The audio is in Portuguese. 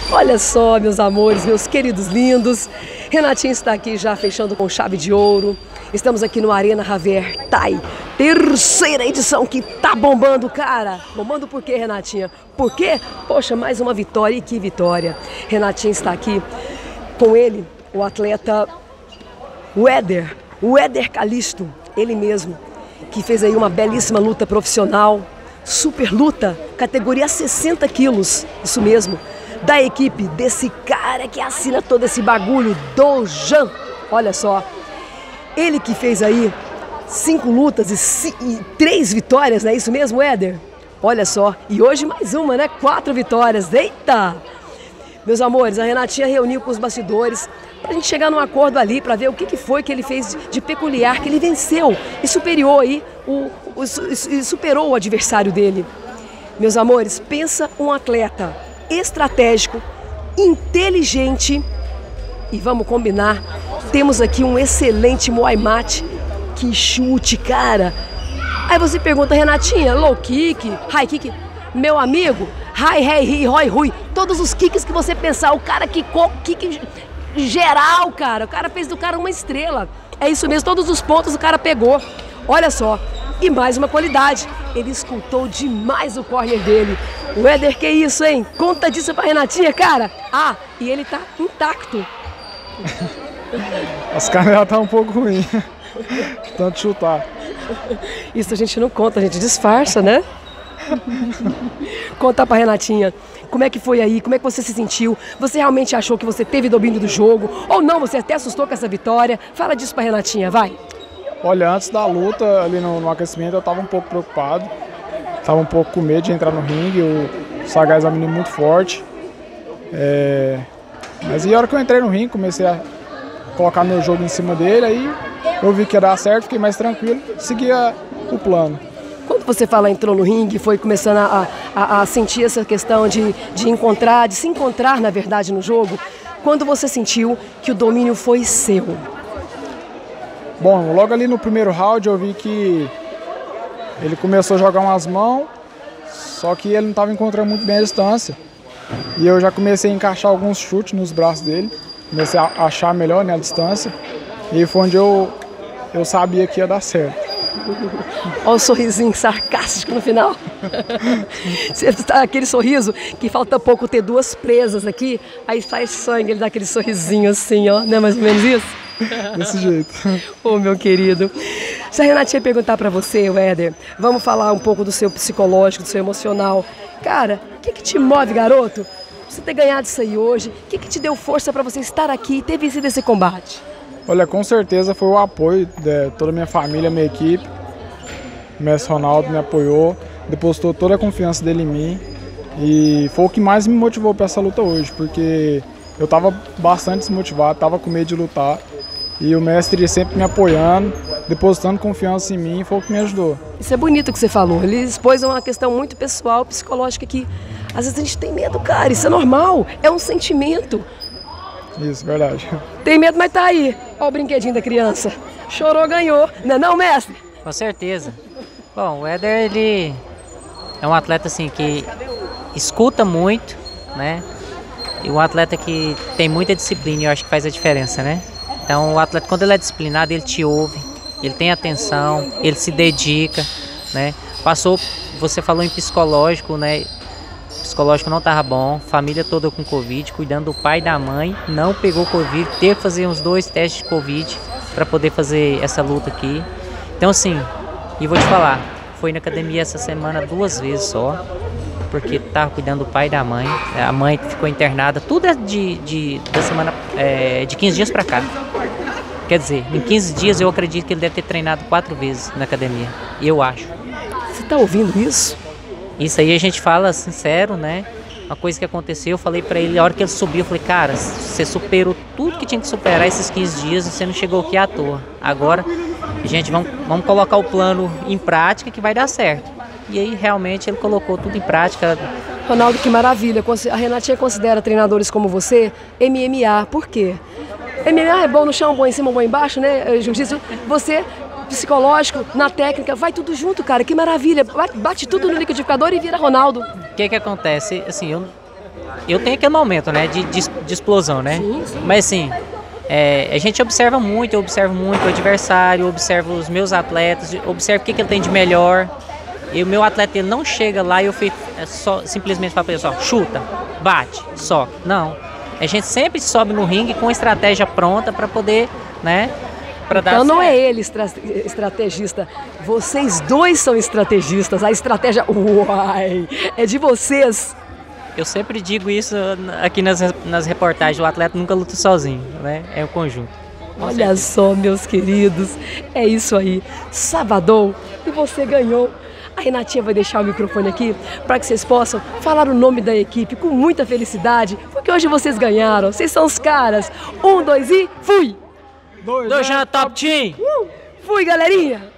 Olha só, meus amores, meus queridos lindos. Renatinha está aqui já fechando com chave de ouro. Estamos aqui no Arena Javier Thai, terceira edição que tá bombando, cara. Bombando por quê, Renatinha? Por quê? Poxa, mais uma vitória, e que vitória. Renatinha está aqui com ele, o atleta Éder Calisto, ele mesmo, que fez aí uma belíssima luta profissional, super luta, categoria 60 quilos, isso mesmo, da equipe desse cara que assina todo esse bagulho, Dojan. Olha só, ele que fez aí 5 lutas e 3 vitórias, não é isso mesmo, Éder? Olha só, e hoje mais uma, né? 4 vitórias, eita! Meus amores, a Renatinha reuniu com os bastidores para a gente chegar num acordo ali, para ver o que foi que ele fez de peculiar, que ele venceu e superou aí, superou o adversário dele. Meus amores, pensa um atleta estratégico, inteligente e vamos combinar, temos aqui um excelente Muay Thai, que chute, cara. Aí você pergunta, Renatinha, low kick, high kick, meu amigo, high, hey, roi, rui, todos os kicks que você pensar, o cara quicou, kick geral, cara, o cara fez do cara uma estrela. É isso mesmo, todos os pontos o cara pegou. Olha só, e mais uma qualidade, ele escultou demais o corner dele. O Éder, que isso, hein? Conta disso pra Renatinha, cara. Ah, e ele tá intacto. As canelas tá um pouco ruim, tanto chutar. Isso a gente não conta, a gente disfarça, né? Conta pra Renatinha, como é que foi aí, como é que você se sentiu? Você realmente achou que você teve domínio do jogo? Ou não, você até assustou com essa vitória? Fala disso pra Renatinha, vai. Olha, antes da luta, ali no aquecimento, eu tava um pouco preocupado. Tava um pouco com medo de entrar no ringue, o Sagaz é um menino muito forte. Mas e a hora que eu entrei no ringue, comecei a colocar meu jogo em cima dele, aí eu vi que ia dar certo, fiquei mais tranquilo, seguia o plano. Quando você fala entrou no ringue, foi começando a sentir essa questão de se encontrar, na verdade, no jogo, quando você sentiu que o domínio foi seu? Bom, logo ali no primeiro round eu vi que ele começou a jogar umas mãos, só que ele não estava encontrando muito bem a distância. E eu já comecei a encaixar alguns chutes nos braços dele, comecei a achar melhor, né, a distância, e foi onde eu sabia que ia dar certo. Olha o sorrisinho sarcástico no final. Aquele sorriso que falta pouco ter 2 presas aqui, aí sai sangue, ele dá aquele sorrisinho assim, ó, não é mais ou menos isso? Desse jeito. Ô, meu querido, se a Renatinha perguntar pra você, Éder, vamos falar um pouco do seu psicológico, do seu emocional. Cara, o que te move, garoto? Você ter ganhado isso aí hoje, o que te deu força pra você estar aqui e ter vencido esse combate? Olha, com certeza foi o apoio de toda a minha família, minha equipe. O mestre Ronaldo me apoiou, depositou toda a confiança dele em mim. E foi o que mais me motivou para essa luta hoje, porque eu estava bastante desmotivado, estava com medo de lutar. E o mestre sempre me apoiando, depositando confiança em mim, foi o que me ajudou. Isso é bonito que você falou, ele expôs uma questão muito pessoal, psicológica, que às vezes a gente tem medo, cara, isso é normal, é um sentimento. Isso, verdade. Tem medo, mas tá aí, olha o brinquedinho da criança, chorou, ganhou, não é não, mestre? Com certeza. Bom, o Éder, ele é um atleta assim que escuta muito, né, e um atleta que tem muita disciplina, e eu acho que faz a diferença, né? Então o atleta, quando ele é disciplinado, ele te ouve, ele tem atenção, ele se dedica, né? Passou, você falou em psicológico, né? Psicológico não estava bom, família toda com Covid, cuidando do pai e da mãe, não pegou Covid, teve que fazer uns 2 testes de Covid para poder fazer essa luta aqui. Então assim, e vou te falar, foi na academia essa semana 2 vezes só, porque estava cuidando do pai e da mãe, a mãe ficou internada, tudo é da semana, de 15 dias para cá. Quer dizer, em 15 dias eu acredito que ele deve ter treinado 4 vezes na academia, eu acho. Você tá ouvindo isso? Isso aí a gente fala sincero, né? Uma coisa que aconteceu, eu falei pra ele, a hora que ele subiu, eu falei, cara, você superou tudo que tinha que superar esses 15 dias e você não chegou aqui à toa. Agora, gente, vamos colocar o plano em prática que vai dar certo. E aí, realmente, ele colocou tudo em prática. Ronaldo, que maravilha. A Renatinha considera treinadores como você MMA. Por quê? MMA é bom no chão, bom em cima, bom embaixo, né? Jiu-jitsu. Você, psicológico, na técnica, vai tudo junto, cara. Que maravilha. Bate tudo no liquidificador e vira Ronaldo. O que acontece? Assim, eu tenho aquele momento, né, de explosão, né? Sim, sim. Mas assim, a gente observa muito, eu observo muito o adversário, eu observo os meus atletas, observo o que ele tem de melhor. E o meu atleta ele não chega lá e eu simplesmente falo para ele só, chuta, bate, soca. Não. A gente sempre sobe no ringue com estratégia pronta para poder, né? Então não é ele estrategista, vocês dois são estrategistas, a estratégia, uai, é de vocês. Eu sempre digo isso aqui nas reportagens, o atleta nunca luta sozinho, né? É o conjunto. Olha só, meus queridos, é isso aí, sabadão, e você ganhou. A Renatinha vai deixar o microfone aqui para que vocês possam falar o nome da equipe com muita felicidade, porque hoje vocês ganharam, vocês são os caras. 1, 2 e fui! Dois Top Team! Fui, galerinha!